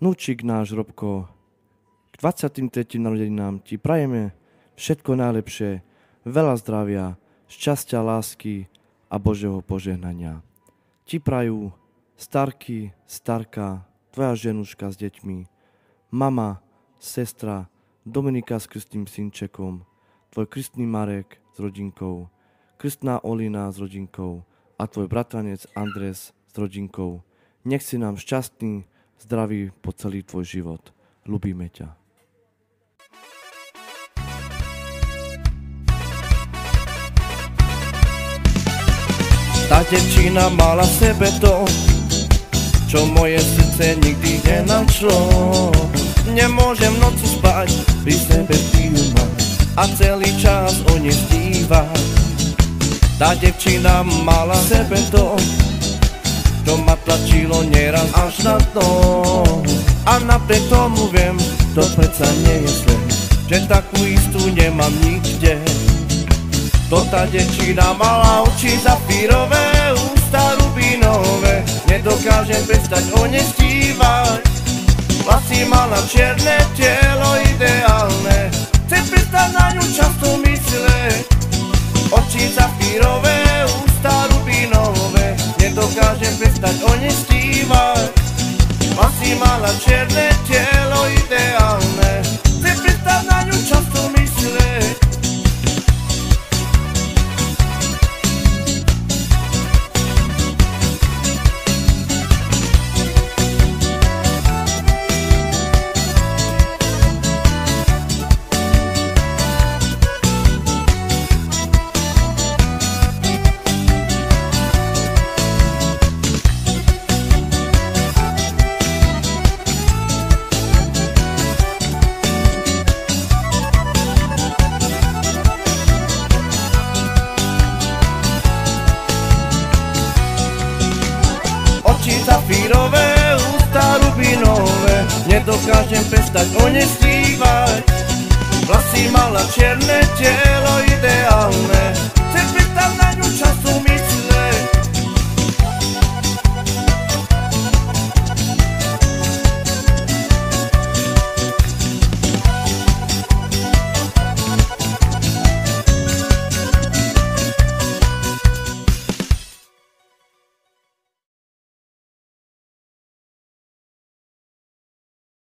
Vnúčik náš Robko, k 23. narodeninám ti prajeme všetko najlepšie, veľa zdravia, šťastia, lásky a Božieho požehnania. Ti prajú Starky, Starka, tvoja ženuška s deťmi, mama, sestra, Dominika s krstným synčekom, tvoj krstný Marek s rodinkou, krstná Olina s rodinkou a tvoj bratranec Andres s rodinkou. Nech si nám šťastný, zdravý po celý tvoj život. Ľubíme ťa. Tá devčina mala v sebe to, čo moje srdce nikdy nenašlo. Nemôžem v noci spať, pri sebe ju mám a celý čas o nej snívať. Tá devčina mala v sebe to, čo ma tlačilo nieraz až na dno. A napriek tomu viem, to predsa nie je sen, že takú istú nemám nikde. To tá devčina mala oči zafírové, ústa rubinové, nedokážem prestať o nej snívať. Vlasy mala čierne, telo ideálne, chcem prestať na ňu často mysleť. Oči zafírové, ústa rubinové, nedokážem prestať o nej snívať. Vlasy mala čierne, telo ideálne, chcem prestať na ňu často mysleť. Zafírové, ústa rubinové, nedokážem prestať o nej snívať. Vlasy mala čierne, telo ideálne, chcem prestať na ňu času